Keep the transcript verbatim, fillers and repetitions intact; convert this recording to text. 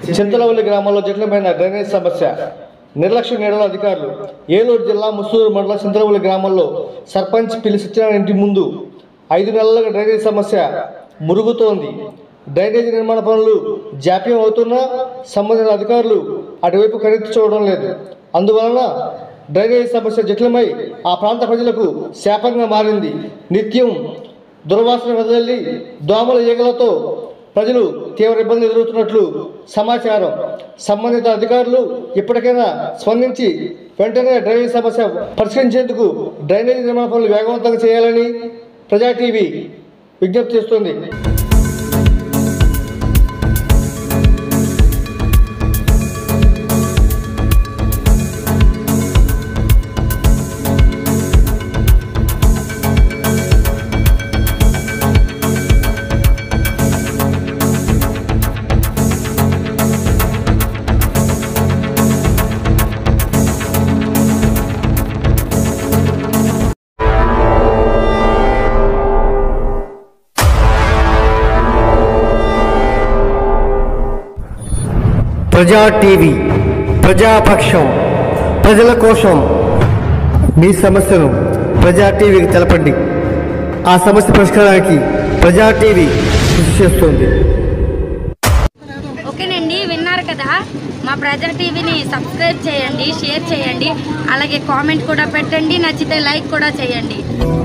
చింతలవల్లి గ్రామంలో జటిలమైన డ్రైనేజ్ సమస్య నిర్లక్ష్య నీడల అధికారులు. ఏలూరు జిల్లా ముస్తూరు మండలం చింతలవల్లి గ్రామంలో సర్పంచ్ పిల్లి సత్యనారాయణ ఇంటి ముందు ఐదు నెలలుగా డ్రైనేజ్ సమస్య మురుగుతోంది. డ్రైనేజీ నిర్మాణ పనులు జాప్యం అవుతున్నా సంబంధిత అధికారులు అటువైపు కనెత్తి చూడడం లేదు. అందువలన డ్రైనేజీ సమస్య జటిలమై ఆ ప్రాంత ప్రజలకు శాపంగా మారింది. నిత్యం దుర్వాసన వెదజల్లి దోమల ఈగలతో ప్రజలు తీవ్ర ఇబ్బందులు ఎదురవుతున్నట్లు సమాచారం. సంబంధిత అధికారులు ఇప్పటికైనా స్పందించి వెంటనే డ్రైనేజీ సమస్య పరిష్కరించేందుకు డ్రైనేజీ నిర్మాణ పనులు వేగవంతంగా చేయాలని ప్రజా టీవీ విజ్ఞప్తి చేస్తుంది. ప్రజా టీవీ ప్రజాపక్షం, ప్రజల కోసం. మీ సమస్యను ప్రజా టీవీకి తెలపండి. ఆ సమస్య పరిష్కారానికి ప్రజా టీవీ కృషి చేస్తుంది. ఓకేనండి, విన్నారు కదా. మా ప్రజా టీవీని సబ్స్క్రైబ్ చేయండి, షేర్ చేయండి, అలాగే కామెంట్ కూడా పెట్టండి, నచ్చితే లైక్ కూడా చేయండి.